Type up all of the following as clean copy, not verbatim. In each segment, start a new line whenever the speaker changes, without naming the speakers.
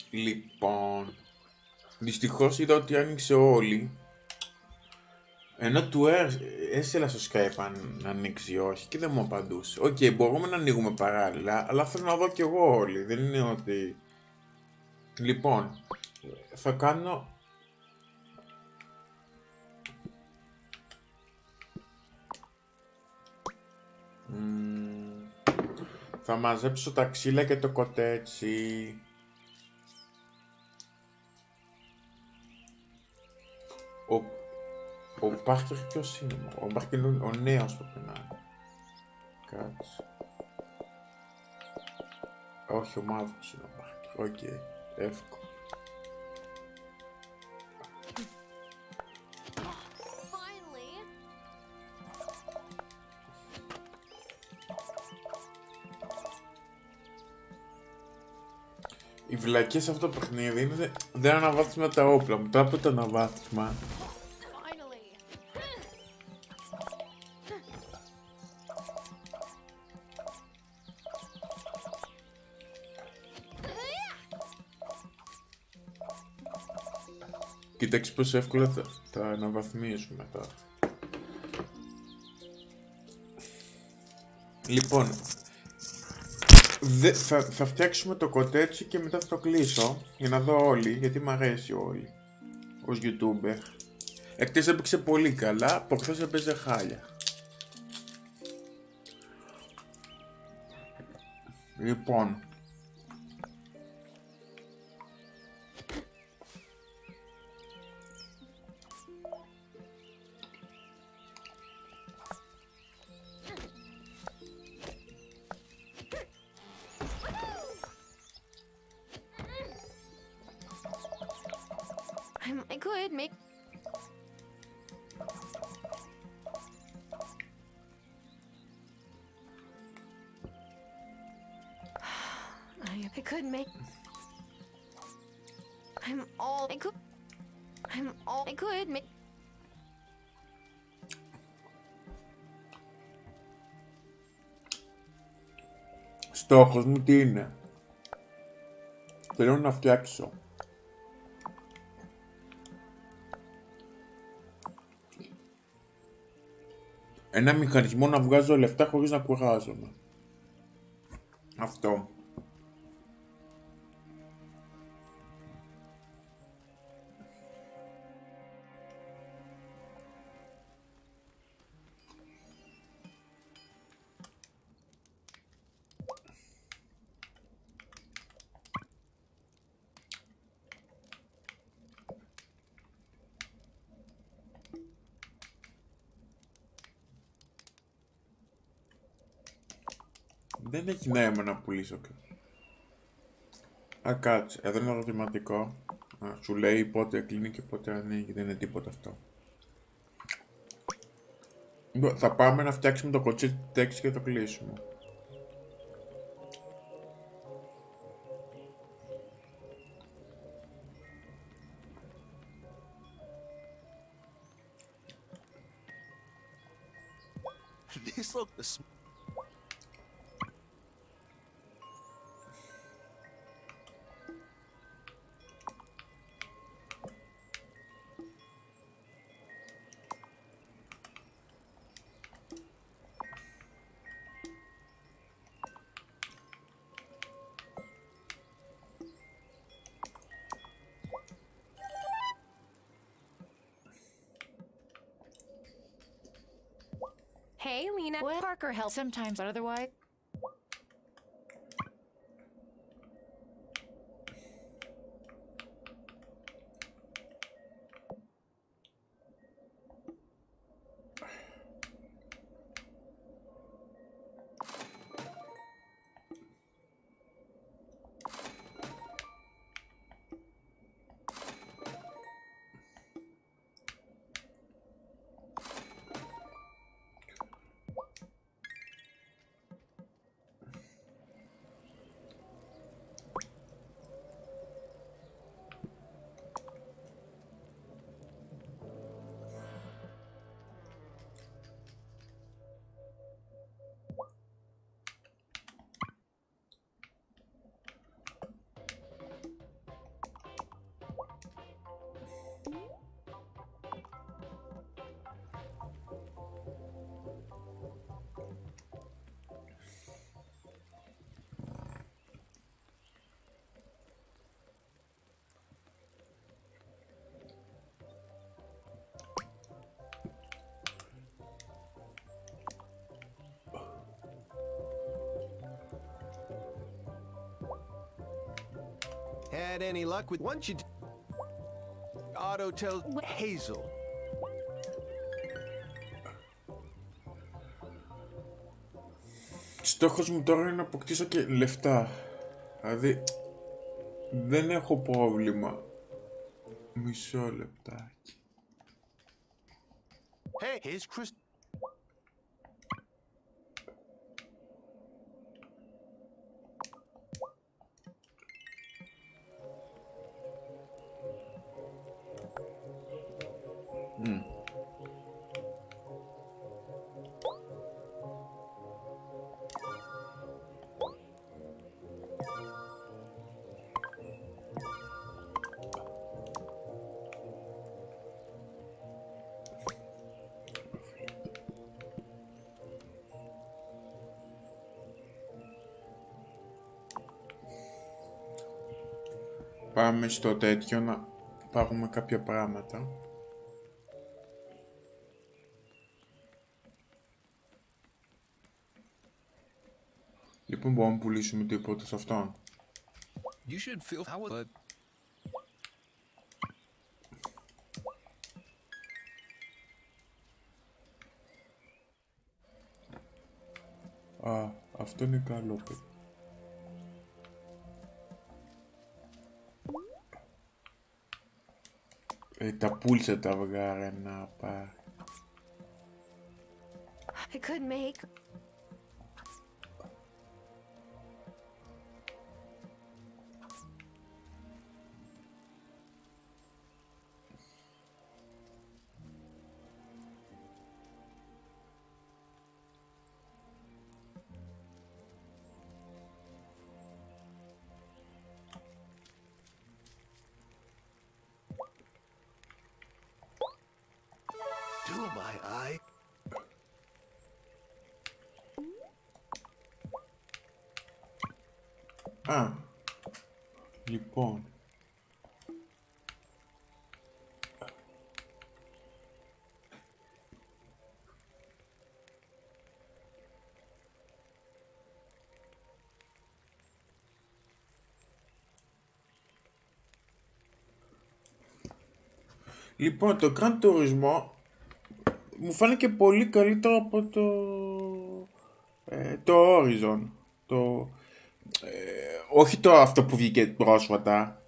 Λοιπόν, δυστυχώς είδα ότι άνοιξε όλοι. Ενώ του έστειλα στο Skype αν ανοίξει ή όχι και δεν μου απαντούσε. Οκ, μπορούμε να ανοίγουμε παράλληλα, αλλά θέλω να δω κι εγώ όλοι. Δεν είναι ότι... Λοιπόν, θα κάνω... Θα μαζέψω τα ξύλα και το κοτέτσι. Ο Πάρκερ ποιος είναι? Ο Πάρκερ είναι ο νέος πρέπει να είναι. Κάτσε. Όχι, ο μαύρος είναι ο Πάρκερ. Οκ, εύκολο. Η βλακία σε αυτό το παιχνίδι είναι δεν αναβάθμισμα τα όπλα. Μετά από το αναβάθμισμα κοίταξε πως εύκολα τα αναβαθμίζουμε μετά. Λοιπόν, θα φτιάξουμε το κοτέτσι και μετά θα το κλείσω για να δω όλοι, γιατί μ' αρέσει όλοι ως YouTuber. Εκτός έπαιξε πολύ καλά, προχθές έπαιζε χάλια. Λοιπόν,
I could make. I could make. I'm all. I could. I'm all. I could make.
στόχος μου τι είναι? Θέλω να φτιάξω ένα μηχανισμό να βγάζω λεφτά χωρίς να κουράζομαι. Αυτό. Δεν έχει νόημα να πουλήσω. Α, κάτσε. Εδώ είναι το ερωτηματικό. Σου λέει πότε κλείνει και πότε ανοίγει. Δεν είναι τίποτα αυτό. Θα πάμε να φτιάξουμε το κοτσίτσι και το κλείσουμε.
These look the
Hey, Lena. Well, Parker helps sometimes, but otherwise.
Had any luck with once you Otto tells Hazel.
Στόχος μου τώρα είναι να αποκτήσω και λεφτά. Δηλαδή, δεν έχω πρόβλημα. Μισό λεπτάκι.
Hey, here's Chris.
Πάμε στο τέτοιο να πάρουμε κάποια πράγματα. Λοιπόν, μπορούμε να πουλήσουμε τίποτα σε αυτόν.
You should feel how but
Α, αυτό είναι καλό, παιδί. Τα πούλησε τα αυγάρα να πάρει.
I could make.
Do my eye.
Α, λοιπόν. Λοιπόν, το Grand Turismo μου φάνηκε πολύ καλύτερο από το Horizon. Όχι το αυτό που βγήκε πρόσφατα.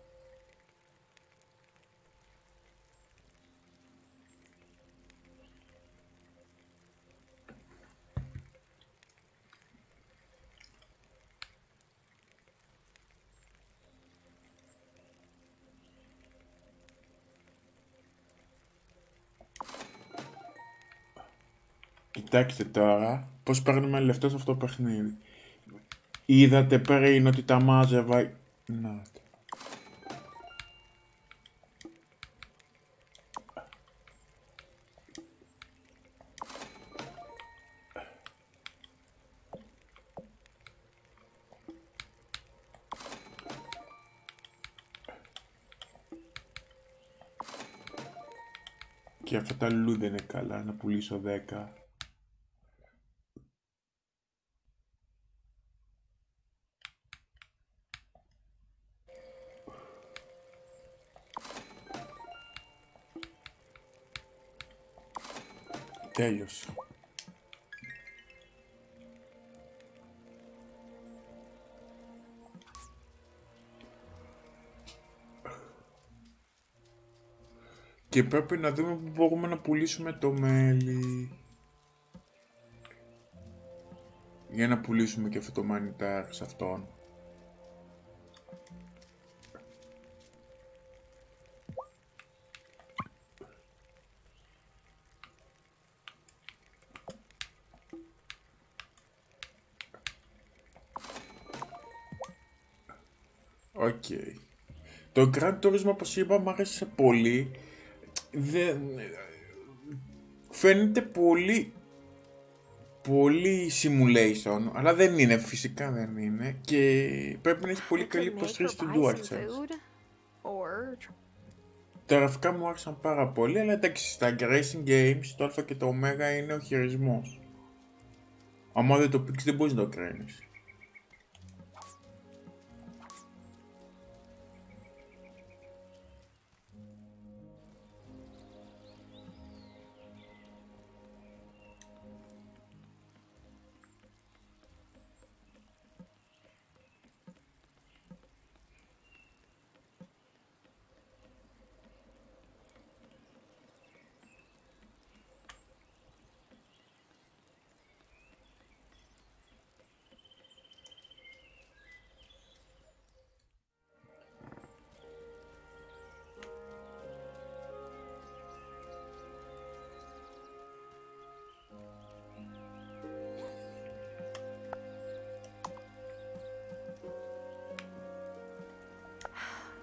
Κοιτάξτε τώρα πώς παίρνουμε λεφτά σε αυτό το παιχνίδι. Είδατε πριν ότι τα μάζευα. Να. Και αυτά τα λουλού δεν είναι καλά να πουλήσω 10. Τέλειωσε. Και πρέπει να δούμε που μπορούμε να πουλήσουμε το μέλι. Για να πουλήσουμε και αυτό το μανιτάρ σε αυτόν. Οκ. Το Grand Turismo, όπως είπα, μου άρεσε πολύ. Φαίνεται πολύ simulation, αλλά δεν είναι, φυσικά δεν είναι. Και πρέπει να έχει πολύ
I
καλή
could make or
υποστήριξη του
buy some
DualSense.
food. Or
Τα γραφικά μου άρεσαν πάρα πολύ, αλλά εντάξει, στα racing games το α και το ω είναι ο χειρισμός. Άμα δεν το πήξεις δεν μπορείς να το κρίνεις.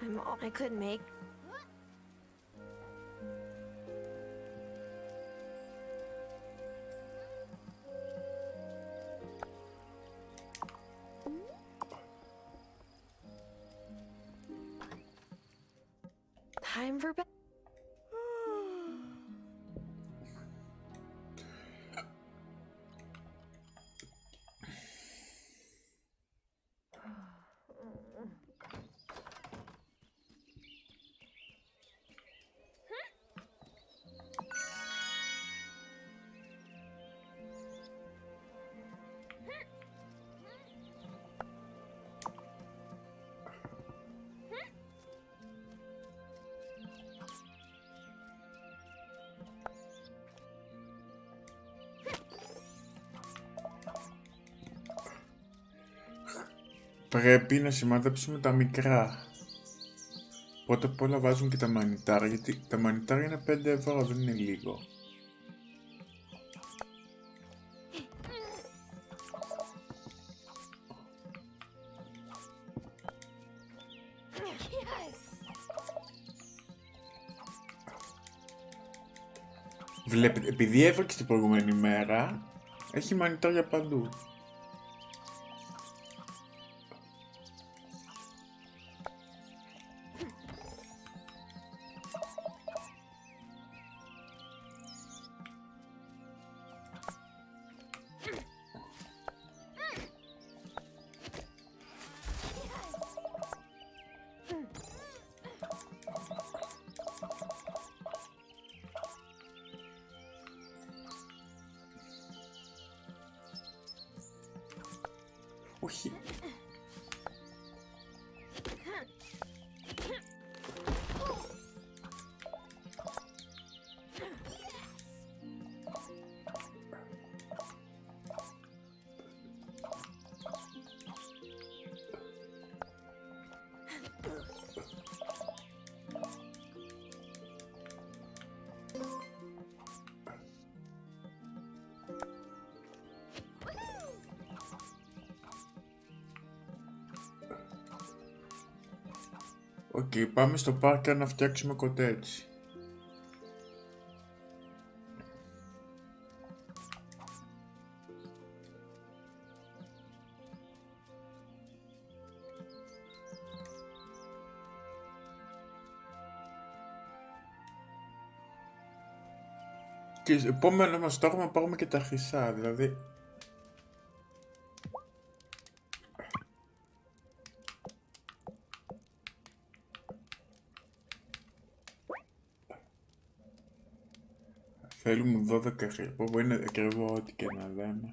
I could make. Time for bed.
Πρέπει να σημάδεψουμε τα μικρά. Πρώτα απ' όλα βάζουν και τα μανιτάρια, γιατί τα μανιτάρια είναι 5 ευρώ, δεν είναι λίγο. Βλέπετε, επειδή έφερε την προηγούμενη μέρα, έχει μανιτάρια παντού. Όχι. Οκ, πάμε στο πάρκο να φτιάξουμε κοτέτσι. Και επόμενο μας στόχο να πάρουμε και τα χρυσά, δηλαδή. Θέλουμε 12 χρυσά, που είναι ακριβό ό,τι και να λέμε.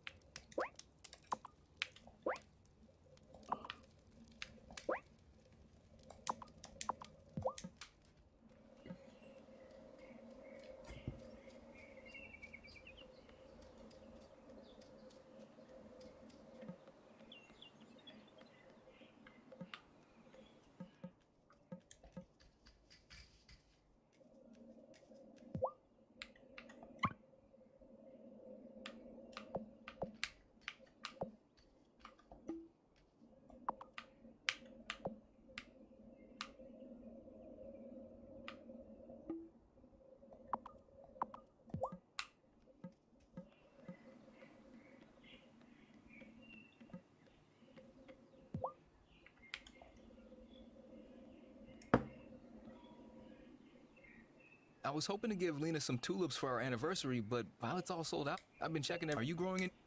I was hoping to give Lena some tulips for our anniversary, but Violet's all sold out. I've been checking. Are you growing in?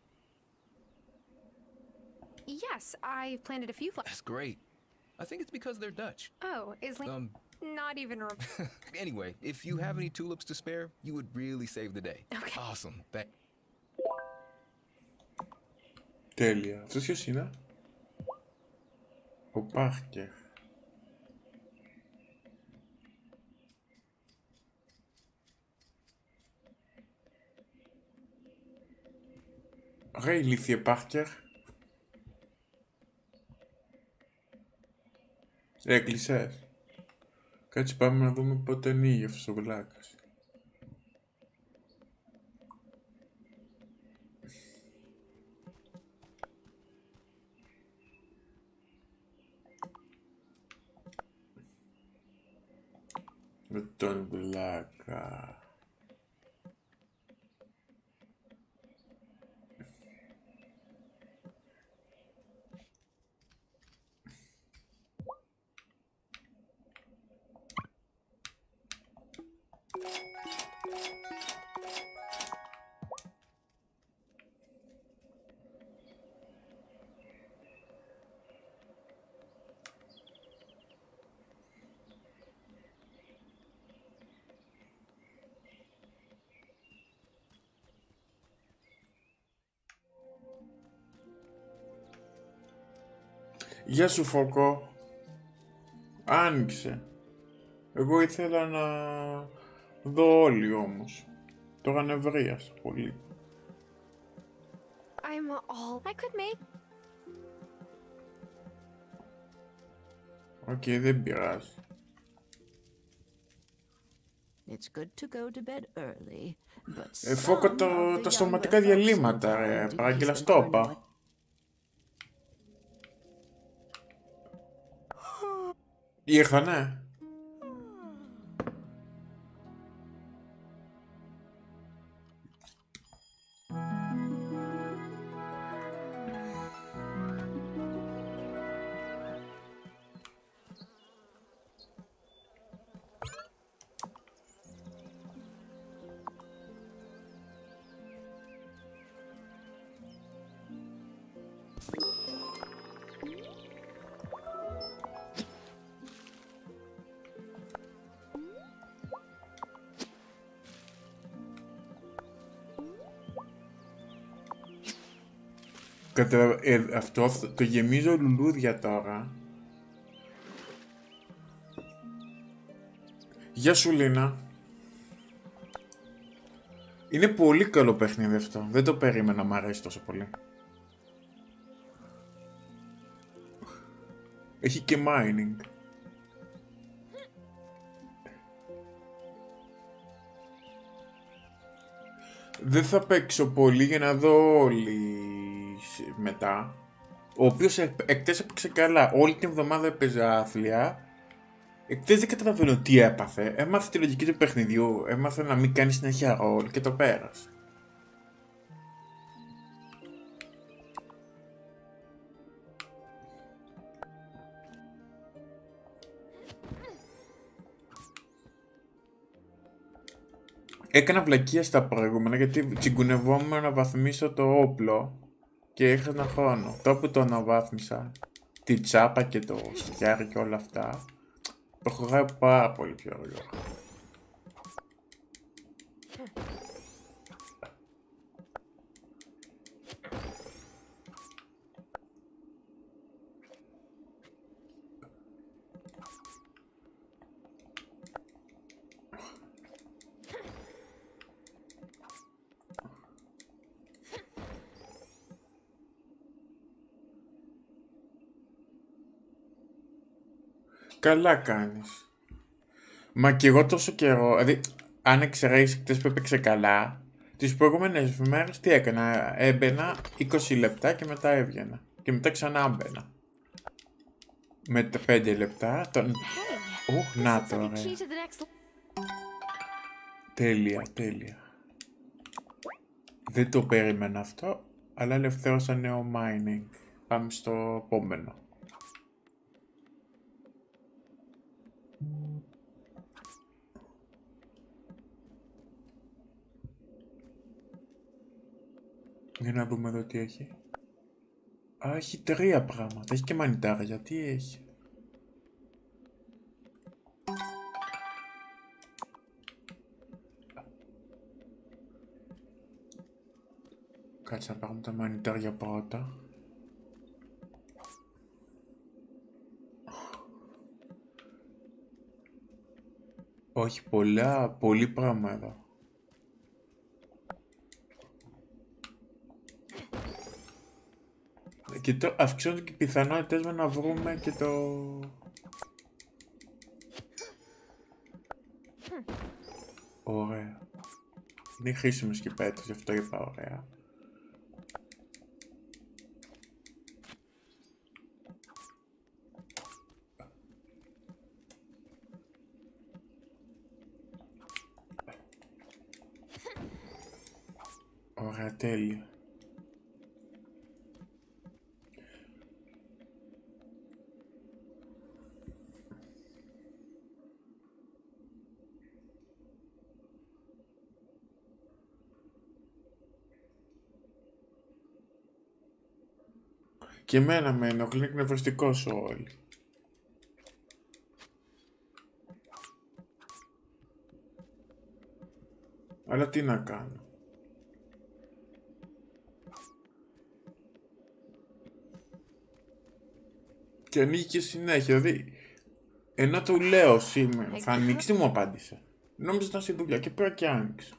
Yes, I planted a few flowers.
That's great. I think it's because they're Dutch.
Oh, is Lena not even
Anyway, if you have any tulips to spare, you would really save the day.
Okay.
Awesome.
Τέλεια. Αυτός ποιος είναι? Ο Πάρκερ. Ρε ηλίθιε Πάρκερ. Έκλεισες. Κάτσε πάμε να δούμε πότε ανοίγει αυτός ο βλάκας. Με τον βλάκα. Γεια σου Φωκό. Άνοιξε. Εγώ ήθελα να δω όλοι όμως. Τώρα νευρίασα πολύ.
I'm all I could make.
Οκ, δεν πειράζει.
It's good to go to bed early, but
Φώκο,
some of the
τα
younger
στοματικά
folks
διαλύματα,
in
ρε.
town
Παράγγελα
do
στο
decent
όπα.
earning.
Ήρθανε. Αυτό το γεμίζω λουλούδια τώρα. Γεια σου Λίνα. Είναι πολύ καλό παιχνίδι αυτό. Δεν το περίμενα, μ' αρέσει τόσο πολύ. Έχει και mining. Δεν θα παίξω πολύ για να δω όλοι μετά. Ο οποίος εκτές έπαιξε καλά. Όλη την εβδομάδα έπαιζε άθλια. Εκτές δεν καταλαβαίνω τι έπαθε. Έμαθε τη λογική του παιχνιδιού. Έμαθε να μην κάνει συνέχεια ρόλ και το πέρασε. Έκανα βλακεία στα προηγούμενα γιατί τσιγκουνευόμουν να βαθμίσω το όπλο και είχα ένα χρόνο. Τώρα που το αναβάθμισα, τη τσάπα και το σκιάρι και όλα αυτά, προχωράει πάρα πολύ πιο γρήγορα. Καλά κάνεις. Μα κι εγώ τόσο καιρό, δηλαδή αν εξαιρέσεις χτες που έπαιξε καλά, τις προηγούμενες μέρες τι έκανα, έμπαινα 20 λεπτά και μετά έβγαινα. Και μετά ξανά έμπαινα. Με τα 5 λεπτά, να το,
Key
ωραία.
to the next.
Τέλεια, τέλεια. Δεν το περίμενα αυτό, αλλά ελευθέρωσα νέο mining. Πάμε στο επόμενο. Για να δούμε εδώ τι έχει. Α, έχει 3 πράγματα. Έχει και μανιτάρια. Τι έχει. Κάτσε να πάρουμε τα μανιτάρια πρώτα. Όχι πολλά, πολύ πράγμα εδώ. Και το αυξάνονται και οι πιθανότητες με να βρούμε και το... Ωραία. Είναι χρήσιμος και πέτρες, γι' αυτό είπα ωραία. Ωραία, τέλεια. Και εμένα με ενοχλεί, είναι εκνευριστικός όλοι. Αλλά τι να κάνω. Και ανοίγει και συνέχεια, δηλαδή. Ενώ του λέω σήμερα, θα ανοίξει, τι μου απάντησε. Νόμιζα ήταν στη δουλειά και πήρα και άνοιξα.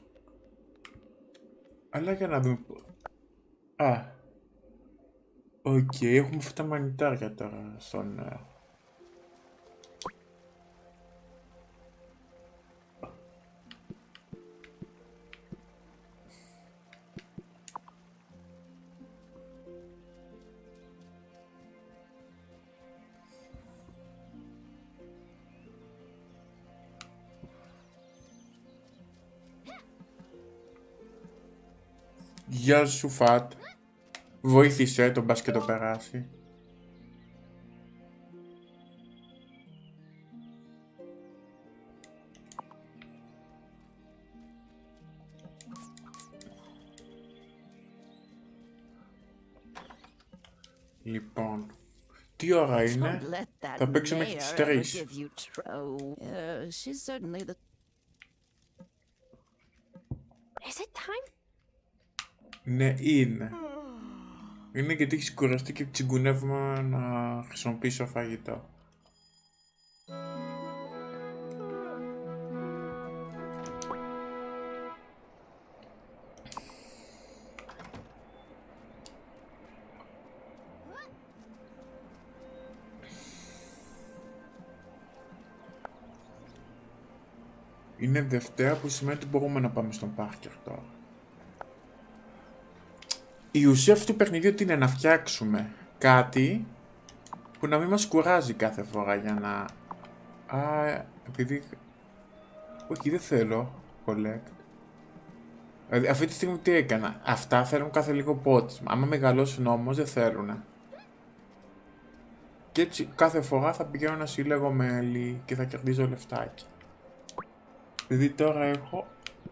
Αλλά για να δούμε. Α. Οκ, έχουμε αυτά τα μανιτάρια τώρα στον. Γεια σου Φατ. Βοήθησε τον μπας και το περάσει. Λοιπόν, τι ώρα είναι?
Don't let that
Θα παίξω μέχρι
mare
τις
ever
3.
give you she's certainly the
Is it time?
Ναι, είναι. Είναι γιατί έχει κουραστεί και τσιγκουνεύουμε να χρησιμοποιήσω φαγητό. Είναι Δευτέρα που σημαίνει ότι μπορούμε να πάμε στον Πάρκερ τώρα. Η ουσία αυτού του παιχνιδιού είναι να φτιάξουμε κάτι που να μην μας κουράζει κάθε φορά για να... επειδή... Όχι, δεν θέλω collect. Δηλαδή αυτή τη στιγμή τι έκανα. Αυτά θέλουν κάθε λίγο πότισμα. Άμα μεγαλώσουν όμως δεν θέλουν. Και έτσι κάθε φορά θα πηγαίνω να συλλέγω μέλι και θα κερδίζω λεφτάκι. Δηλαδή τώρα έχω...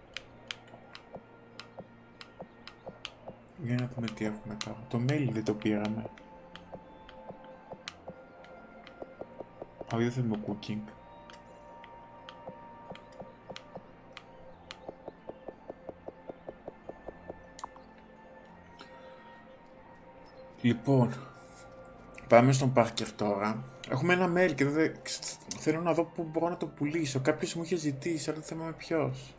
Για να δούμε τι έχουμε τώρα. Το μέλι δεν το πήραμε. Όχι, δεν θέλουμε cooking. Λοιπόν, πάμε στον Πάρκερ τώρα. Έχουμε ένα mail και δεν θέλω να δω πού μπορώ να το πουλήσω. Κάποιος μου είχε ζητήσει, αλλά δεν θυμάμαι ποιος.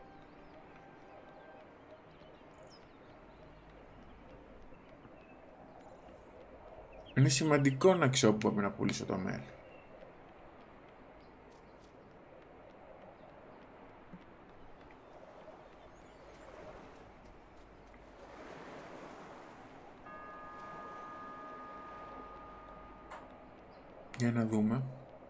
Είναι σημαντικό να ξέρω πού πρέπει να πουλήσω το mail. Για να δούμε.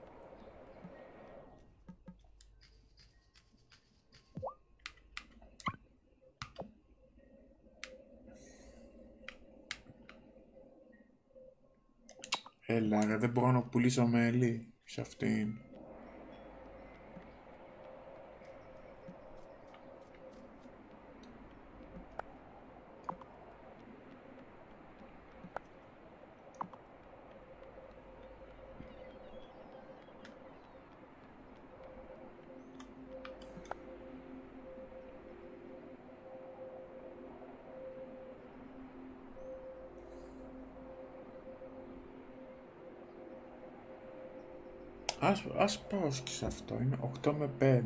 Έλα ρε, δεν μπορώ να πουλήσω μέλι σε αυτήν. Ας πάω και σε αυτό, είναι 8 με 5.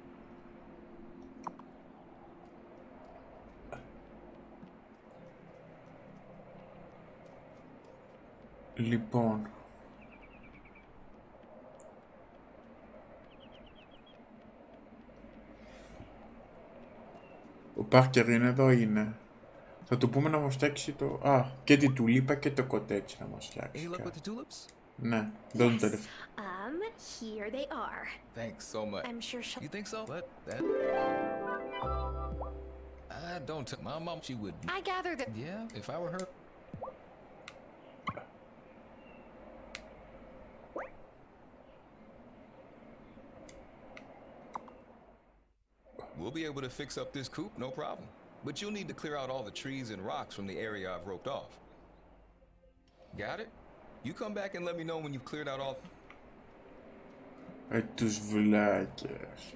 Λοιπόν. Ο Πάρκερ είναι εδώ, είναι. Θα του πούμε να μας φτιάξει το... και την τουλίπα και το κοτέτσι να μας φτιάξει.
Any luck with the tulips?
Ναι, δώνει το λεφτό.
Here they are.
Thanks so much.
I'm sure she'll...
You think so? But that... I don't tell my mom. She would.
I gather that.
Yeah, if I were her. We'll be able to fix up this coop, no problem. But you'll need to clear out all the trees and rocks from the area I've roped off. Got it? You come back and let me know when you've cleared out all...
Τους βλάκες.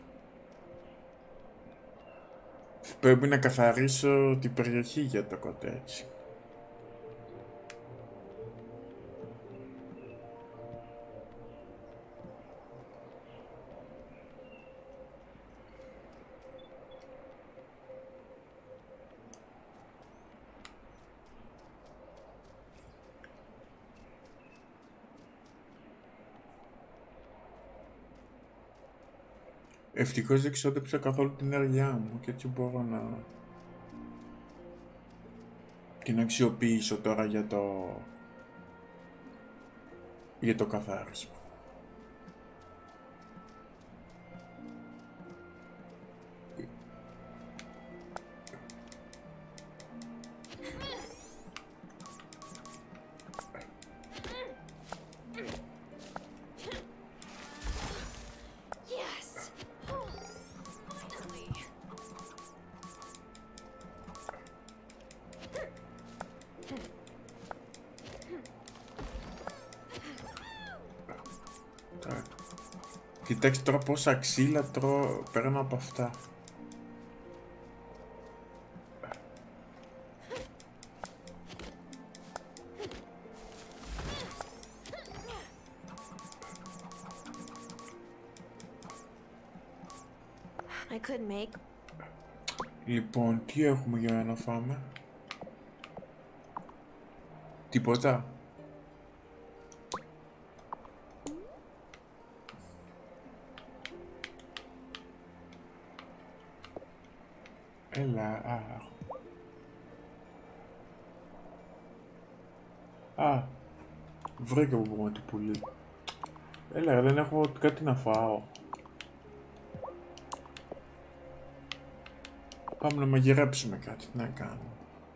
Πρέπει να καθαρίσω την περιοχή για το κοτέτσι. Ευτυχώς δεν ξόδεψα καθόλου την ενέργειά μου και έτσι μπορώ να την αξιοποιήσω τώρα για το καθάρισμα. Κοιτάξτε τώρα πόσα ξύλα παίρνω από αυτά.
I could make.
Λοιπόν, τι έχουμε για να φάμε? Τίποτα. Έλα, βρήκα που μπορούμε να το πουλί. Έλα, δεν έχω κάτι να φάω. Πάμε να μαγειρέψουμε κάτι, τι να κάνουμε.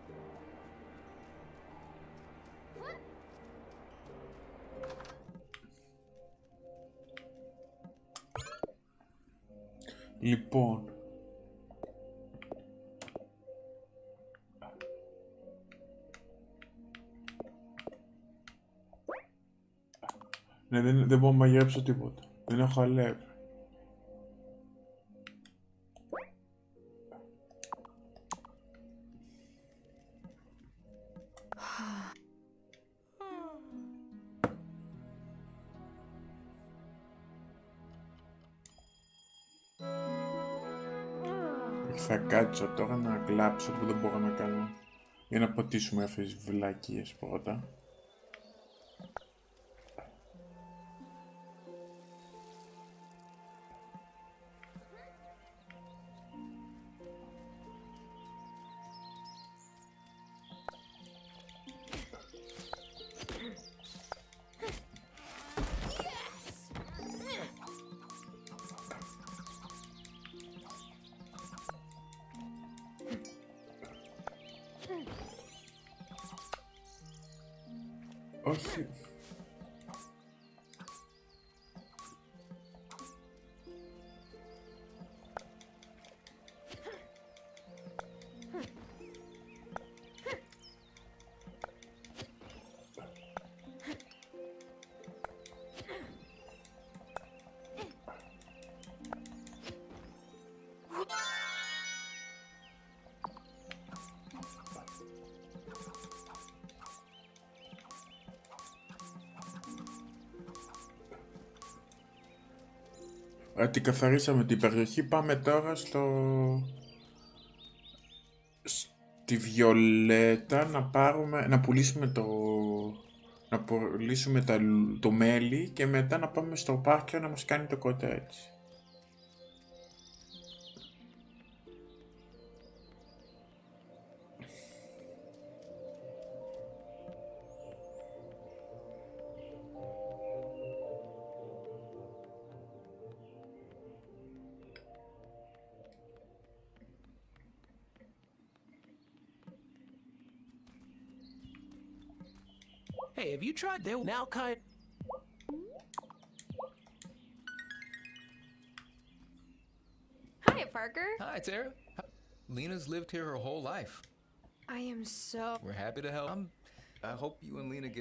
Λοιπόν. Ναι, δεν μπορώ να μαγειρέψω τίποτα. Δεν έχω αλεύρι. Θα κάτσω τώρα να κλάψω που δεν μπορώ να κάνω. Για να ποτίσουμε αυτές τις βλακίες πρώτα. Όχι. Την καθαρίσαμε την περιοχή, πάμε τώρα στη Βιολέτα να πουλήσουμε το μέλι και μετά να πάμε στο πάρκιο να μας κάνει το κοτέτσι.
Hey, have you tried their now kind?
Hi, Parker.
Hi, Tara. Lena's lived here her whole life.
I am so.
We're happy to help. I hope you and Lena get...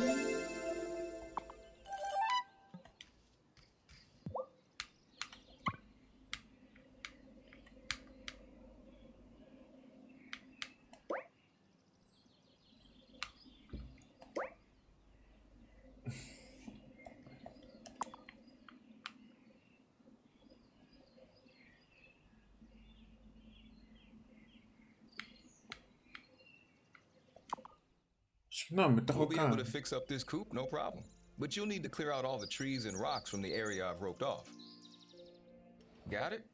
Συγγνώμη, το έχω
We'll be able to
κάνει.
fix up this coop, no problem. But you'll need to clear out all the trees and rocks from the area I've roped off. Got it?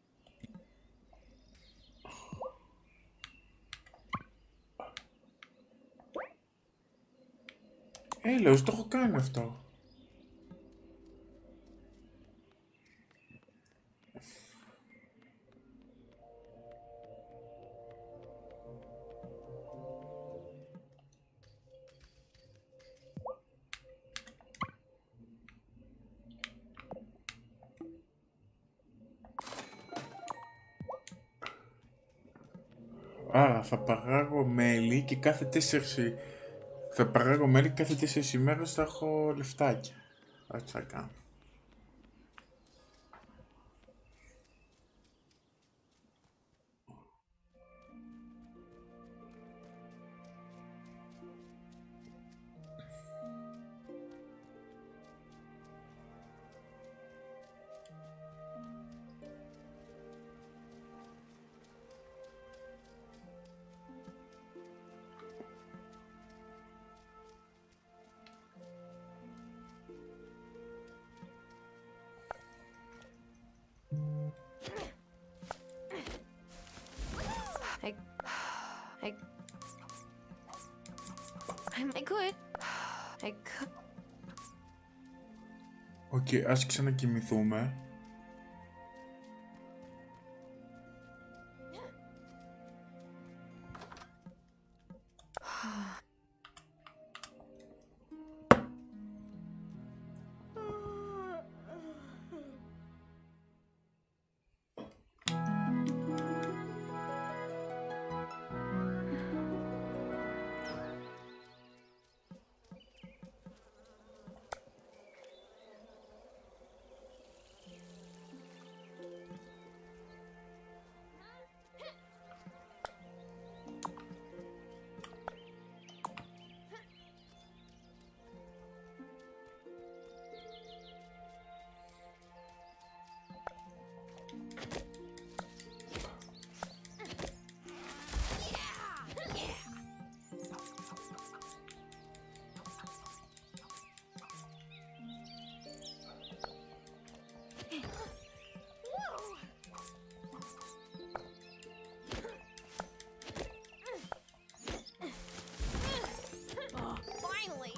Έλεος, το έχω κάνει αυτό. Άρα θα παράγω μέλι και κάθε 4... Θα παράγω μέλι και κάθε 4 ημέρες θα έχω λεφτάκια. Έτσι θα κάνω.
I could. I could.
Οκ, ας ξανακοιμηθούμε.
Finally.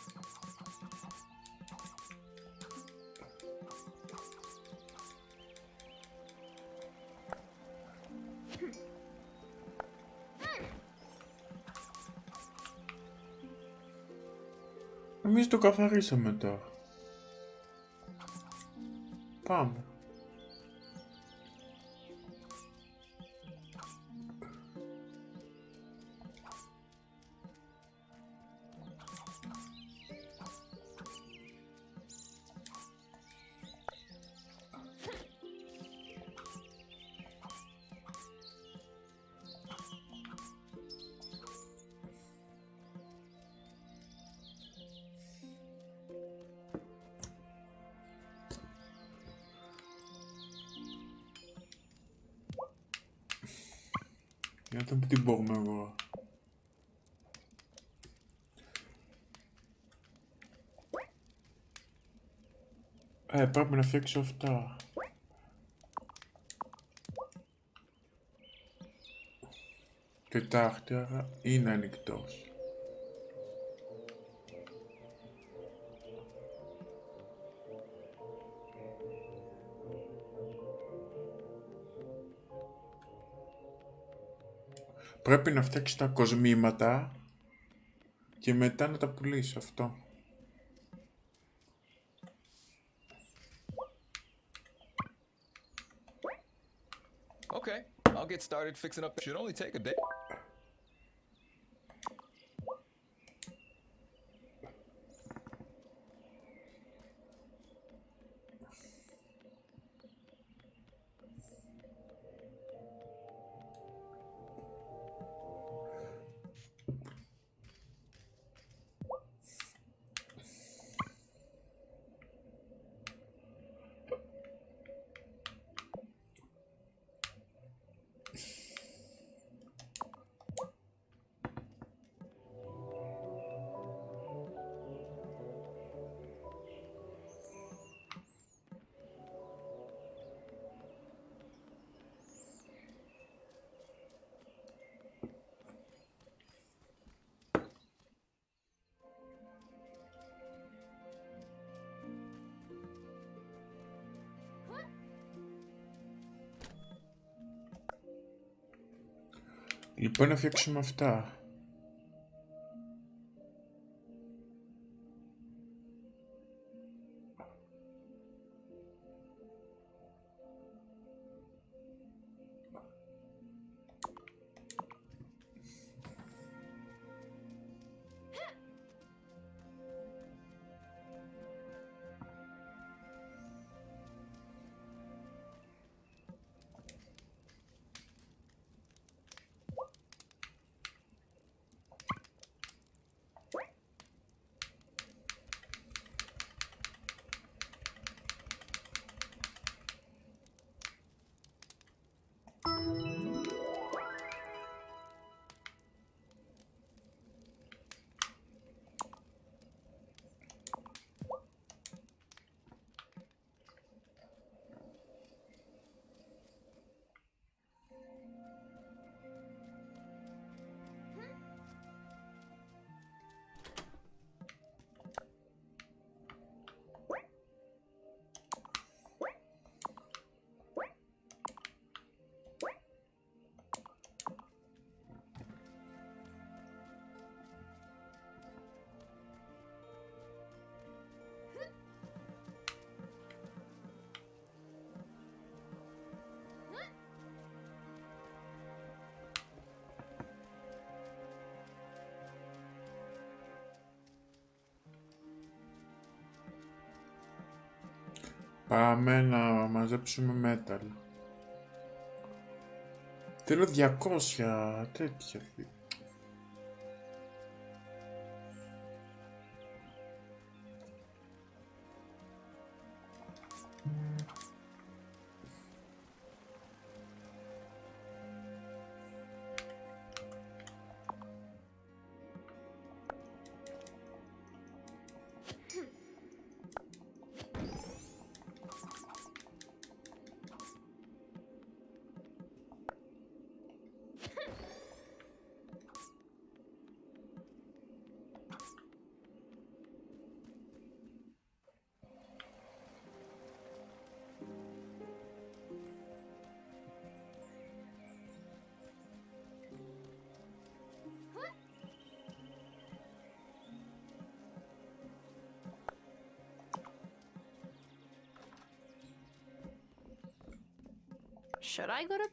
Εμείς το καθαρίσαμε τώρα. Πάμε. Για να δούμε τι μπορούμε εγώ. Πρέπει να φτιάξω αυτά. Τετάρτη, άρα είναι ανοιχτός. Πρέπει να φτιάξει τα κοσμήματα Και μετά να τα πουλήσω αυτό.
Okay, I'll get started fixing up. Should only take a day.
Λοιπόν, να φτιάξουμε αυτά. Πάμε να μαζέψουμε metal. Θέλω 200 τέτοια.
Should I go to...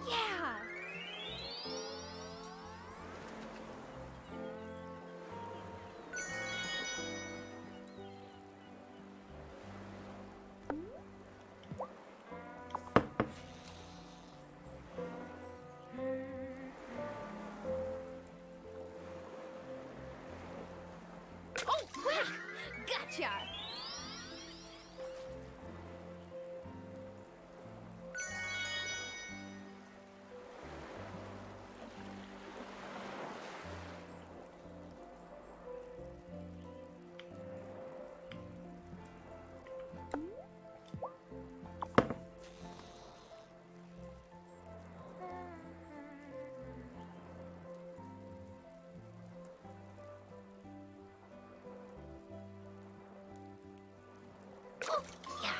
Yeah. Oh, quick! Gotcha! Oh, yes!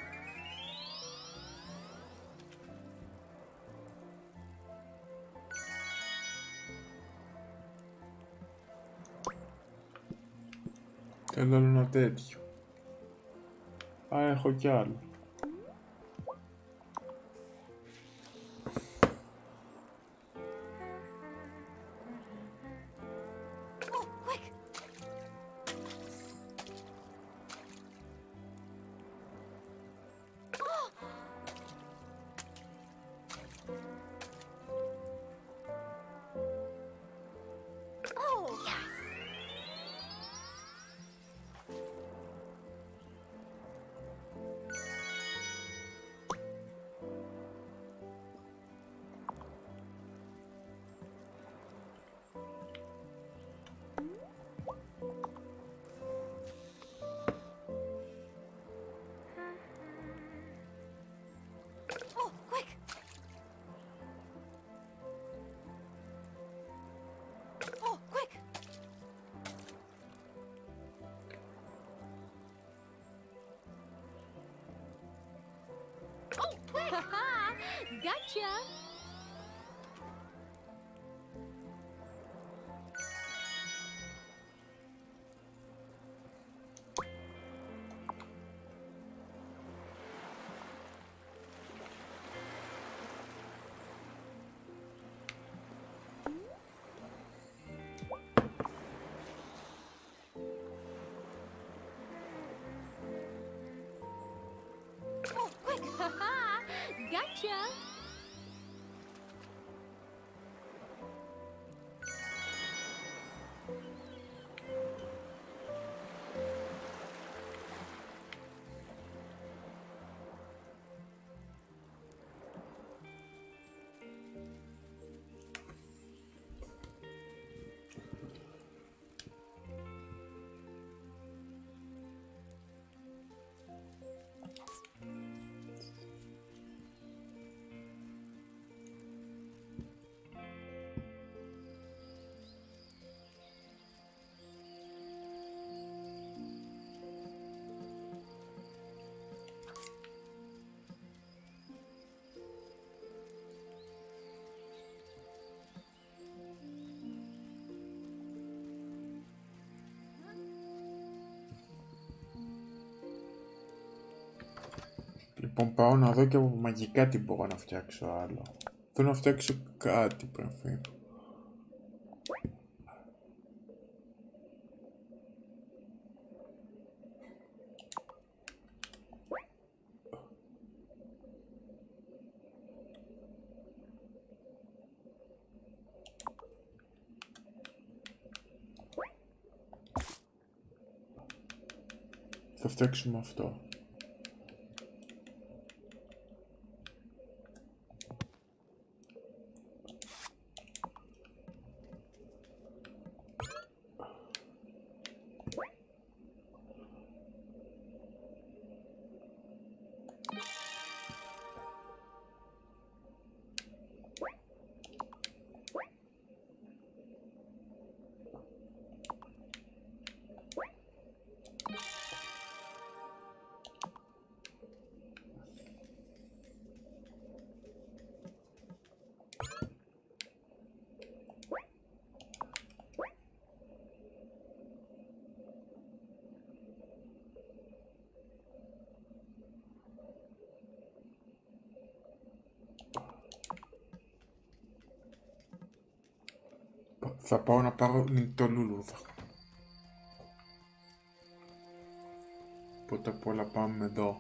Θέλω ένα τέτοιο. Α, έχω κι άλλο.
Oh, quick! Oh! Oh, yes! Oh, quick! Oh, quick! Oh, quick! Gotcha! Oh, quick! Gotcha!
Λοιπόν, πάω να δω και από μαγικά τι μπορώ να φτιάξω άλλο. Θέλω να φτιάξω κάτι πρέπει. Θα φτιάξουμε αυτό. Θα πάω να πάρω το λουλούδα. Πρώτα απ' όλα πάμε εδώ.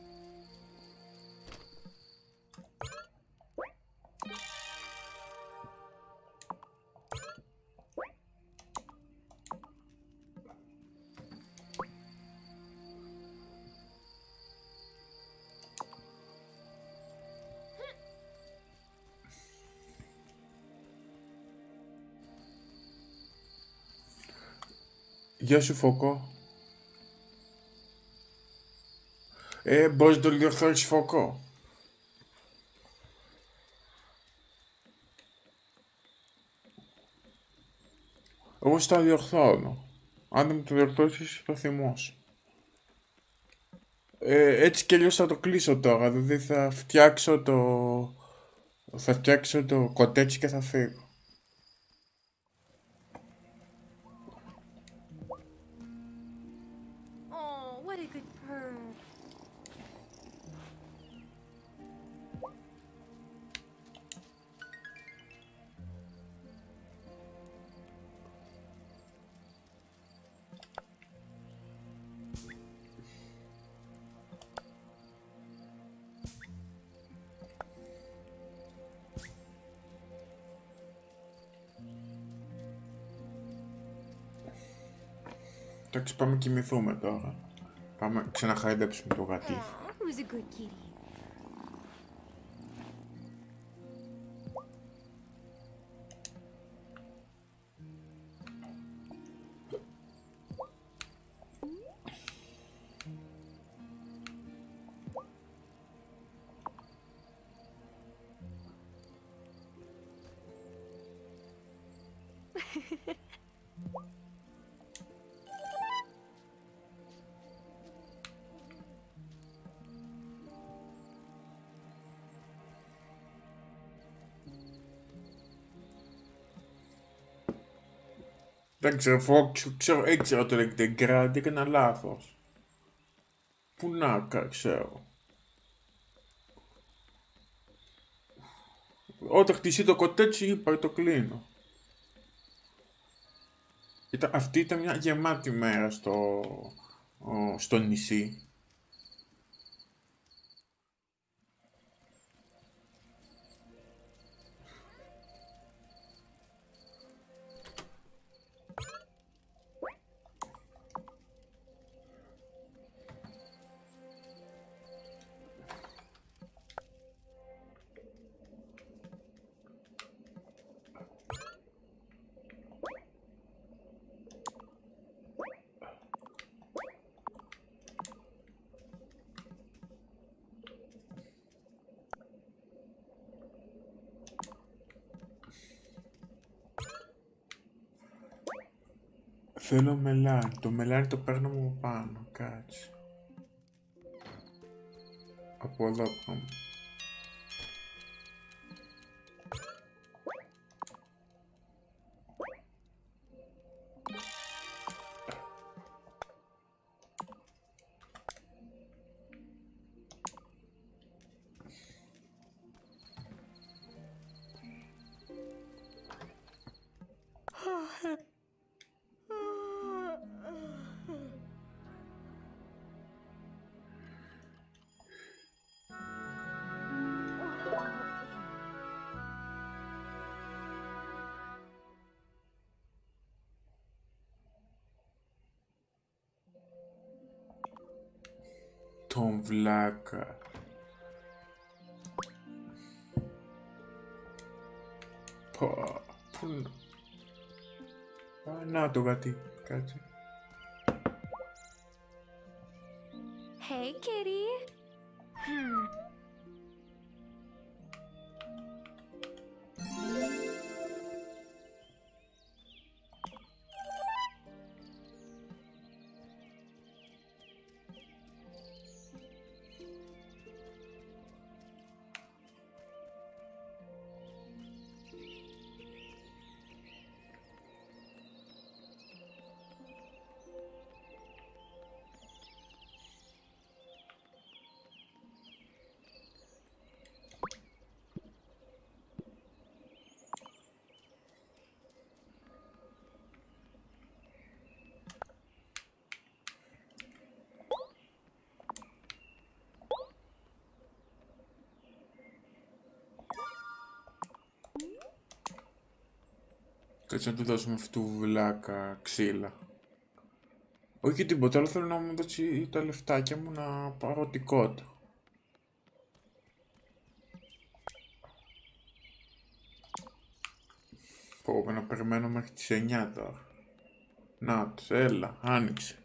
Γεια σου Φωκό. Μπορείς να το διορθώσεις Φωκό. Εγώ στα διορθώνω. Αν δεν μου το διορθώσεις θα θυμώσω. Έτσι κι αλλιώς θα το κλείσω τώρα. Δηλαδή θα φτιάξω το κοτέτσι και θα φύγω.
Oh, what a good purr.
Εντάξει, πάμε κοιμηθούμε τώρα. Πάμε ξαναχαϊδέψουμε το γατί.
Oh, who's a good kitty?
Δεν ξέρω, ήξερα το λέγεται γκραντ, έκανα λάθος. Πού να ξέρω. Όταν χτιστεί το κοτέτσι είπα το κλείνω. Αυτή ήταν μια γεμάτη μέρα στο νησί. Θέλω μελάνι. Το μελάνι το παίρνω από πάνω. Κάτσε. Από εδώ πάμε. Τον βλάκα. Πού να το γατί, κάτσε.
Hey, kitty.
Κάτσε να του δώσουμε αυτού βλάκα ξύλα. Όχι τίποτα άλλο, θέλω να μου δώσει τα λεφτάκια μου να πάρω την κότα. Πρέπει να περιμένω μέχρι τις 9 τώρα. Να, έλα, άνοιξε.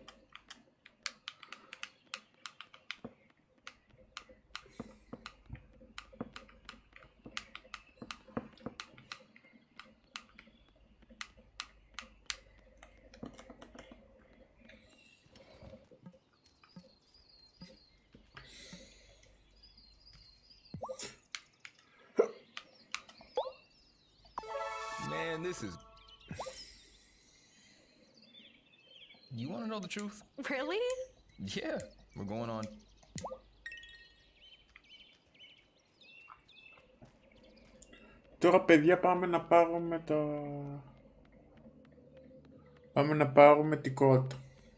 Man, this is... You want to know the truth?
Really?
Yeah, we're going on.
Τώρα παιδιά πάμε να πάρουμε Πάμε να πάρουμε την κότα.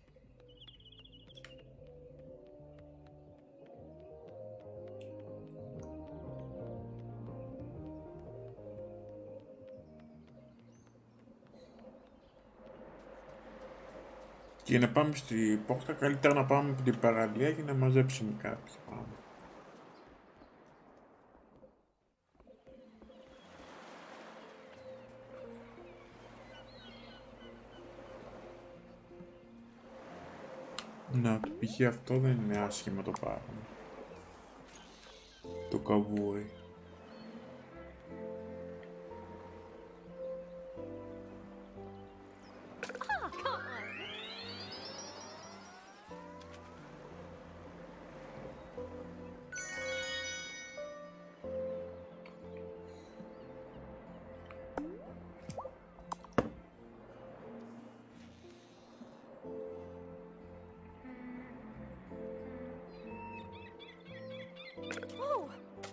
Και να πάμε στη πόρτα, καλύτερα να πάμε από την παραλία για να μαζέψουμε κάποια πράγματα. Να, το π.χ. αυτό δεν είναι άσχημα το πάρουμε. Το καβούρι.
Oh,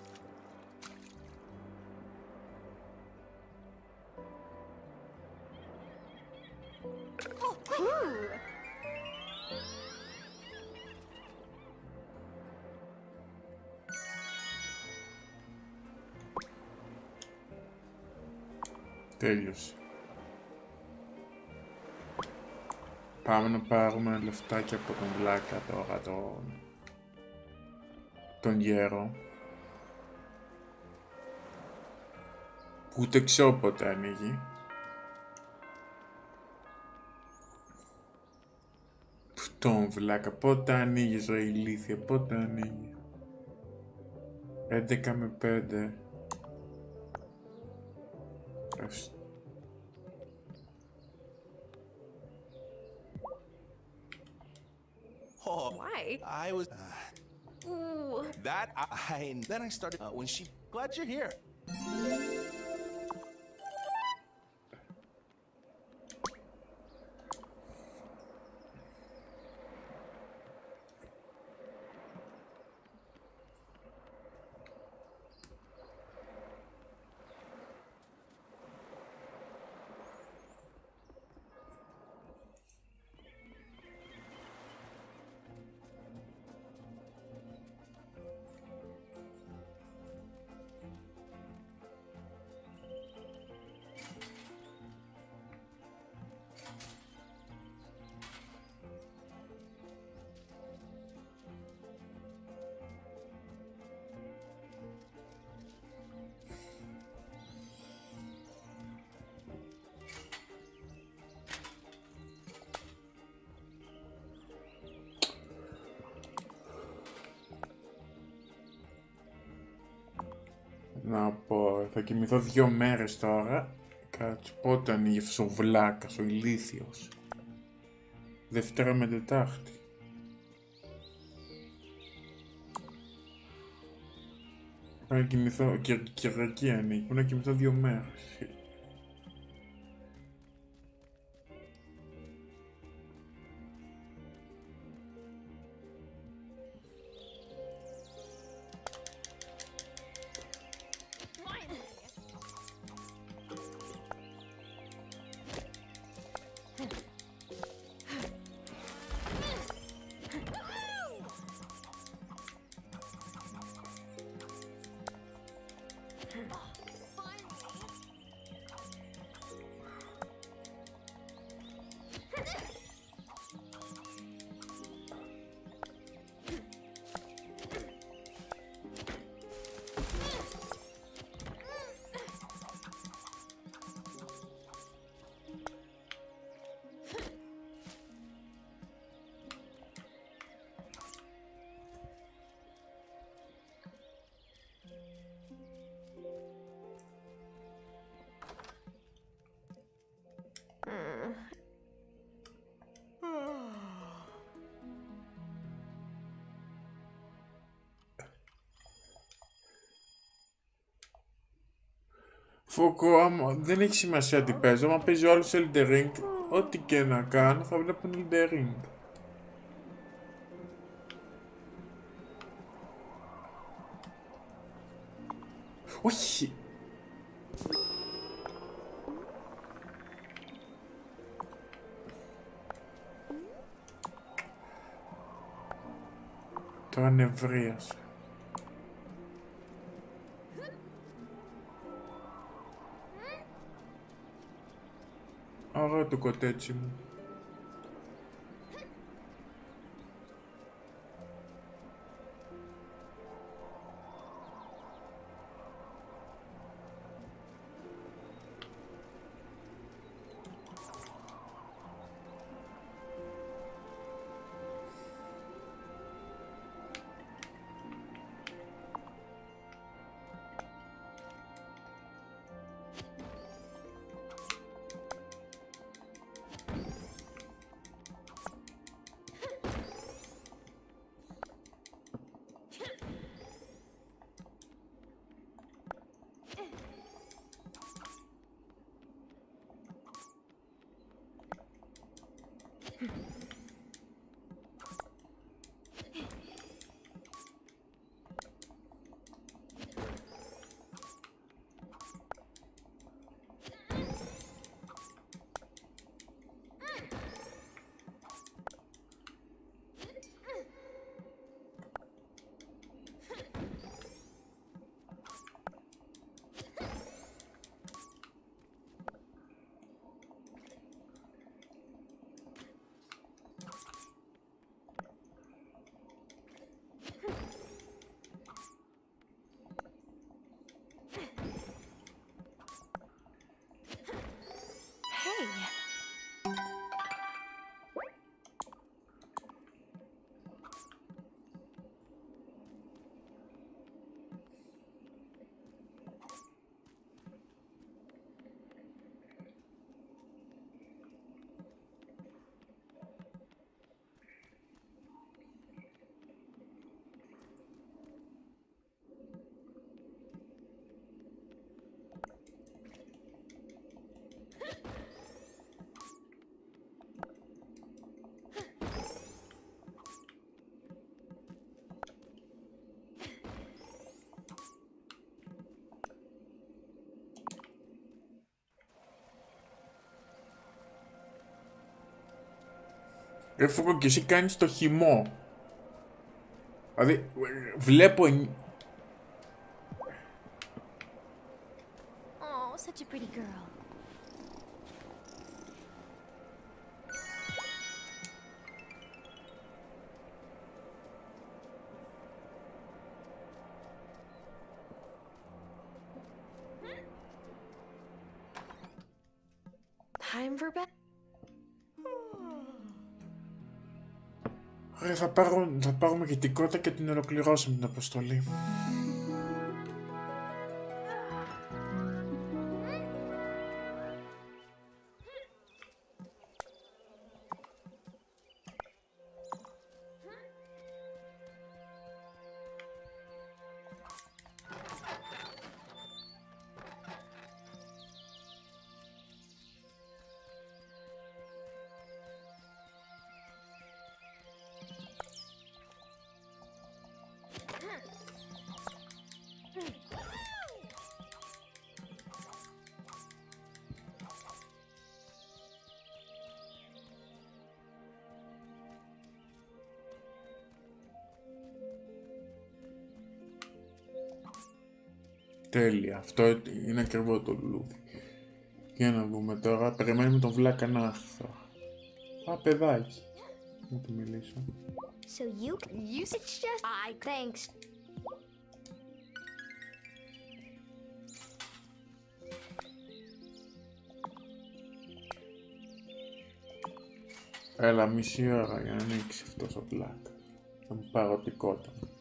Τέλειωσε. Πάμε να πάρουμε λεφτάκια από τον βλάκα τώρα, τον γέρο. Που ούτε ξέρω πότε ανοίγει. Τον βλάκα, πότε ανοίγει ρε ηλίθεια, πότε ανοίγει. 11 με 5.
Oh,
why?
I was.
Ooh.
Then I started when she. Glad you're here.
Να πω, θα κοιμηθώ 2 μέρες τώρα. Κάτσε, πότε ανοίγει αυτός ο βλάκας, ο ηλίθιος. Δευτέρα με Τετάρτη. Πρέπει να κοιμηθώ, Κυριακή ανοίγει, πρέπει να κοιμηθώ 2 μέρες. Φόκο, άμα δεν έχει σημασία τι παίζω. Άμα παίζει ο άλλος Elden Ring, ό,τι και να κάνω θα βλέπω Elden Ring. Όχι! Τώρα νευρίασα. Ωραίο το κοτέτσι μου. Φόκο και εσύ κάνεις το χυμό. Δηλαδή, βλέπω...
Oh, such a pretty girl. Time for bed.
Ωραία, θα πάρουμε και την κότα και την ολοκληρώσουμε την αποστολή. Τέλεια, αυτό είναι ακριβό το λουλούδι. Για να δούμε τώρα, περιμένουμε τον βλάκα να έρθει. Α, παιδάκι. Να του μιλήσω.
So you it's just thanks.
Έλα, μισή ώρα για να ανοίξει αυτός ο βλάκα. Θα μου πάρω την κότα μου.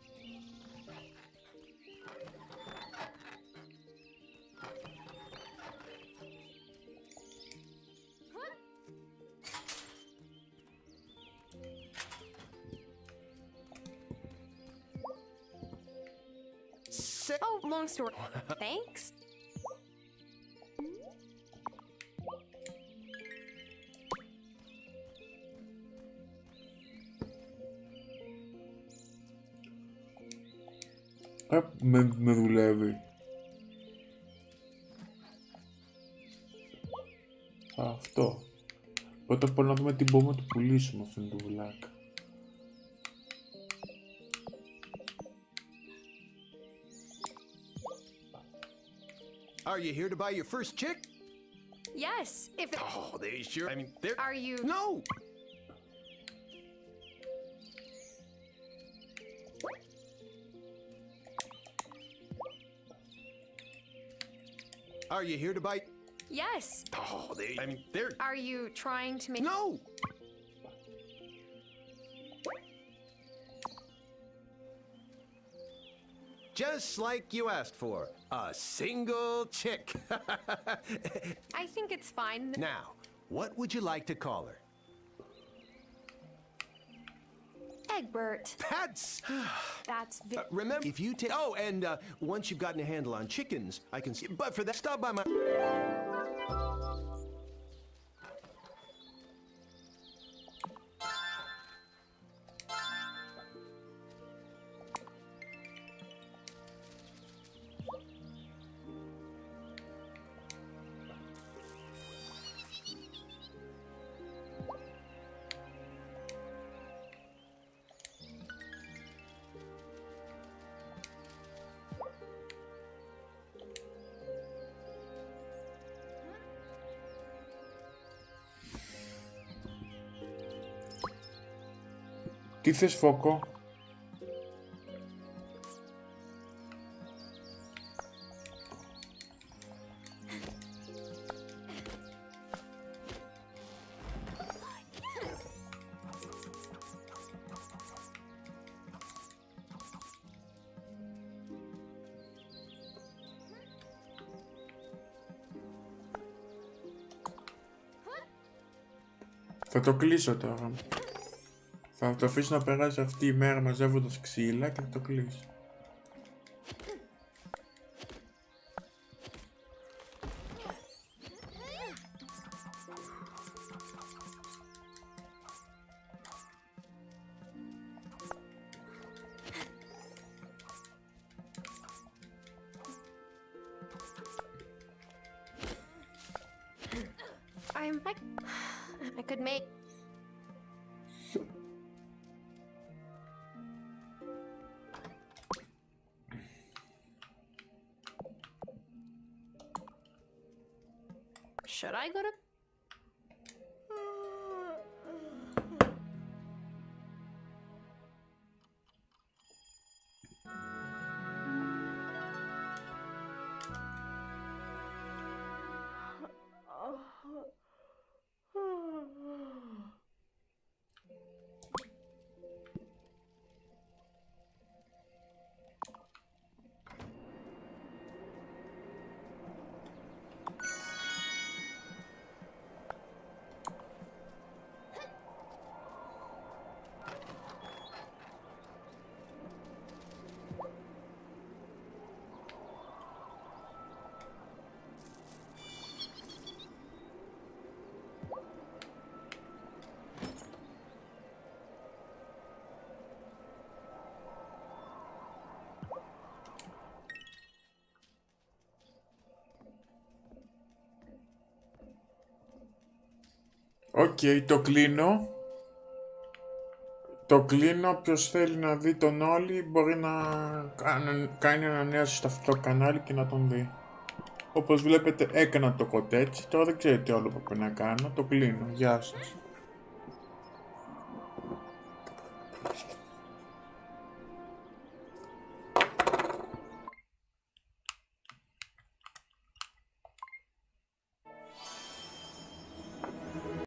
Oh, long story. Thanks.
Με δουλεύει. Αυτό. Οπότε μπορούμε να δούμε τι μπορούμε να του πουλήσουμε αυτόν τον βουλάκα.
Are you here to buy your first chick?
Yes, if it,
Oh, they sure. I mean, they're.
are you?
No! Are you here to buy?
Yes.
Oh, they. I mean, they're.
Are you trying to make?
No! Just like you asked for. A single chick.
I think it's fine.
Now, what would you like to call her?
Egbert.
That's.
That's
Remember, if you take. Oh, and once you've gotten a handle on chickens, I can see. But for that, stop by my.
Τι θες, Φόκο? Θα το κλείσω τώρα. Θα το αφήσω να περάσει αυτή η μέρα μαζεύοντας ξύλα και θα το κλείσω.
I could make. Should I go to? Οκ, το κλείνω. Το κλείνω, όποιος θέλει να δει τον Όλι μπορεί να κάνει ανανέωση στο αυτό το κανάλι και να τον δει. Όπως βλέπετε έκανα το κοτέτσι, τώρα δεν ξέρω τι άλλο πρέπει να κάνω, το κλείνω. Γεια σας.